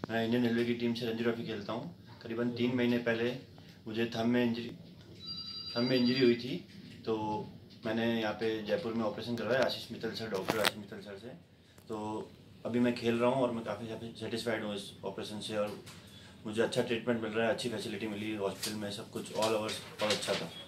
मैं Indian railway की team से रणजी ट्रॉफी खेलता हूँ। करीबन 3 महीने पहले मुझे थंब में इंजरी हुई थी, तो मैंने यहाँ पे जयपुर में ऑपरेशन करवाया Ashish Mittal sir, doctor Ashish Mittal sir से। तो अभी मैं खेल रहा हूँ और मैं काफ़ी सेटिस्फाइड हूँ इस ऑपरेशन से, और मुझे अच्छा ट्रीटमेंट मिल रहा है, अच्छी फैसिलिटी मिली हॉस्पिटल में, सब कुछ ऑल ओवर बहुत अच्छा था।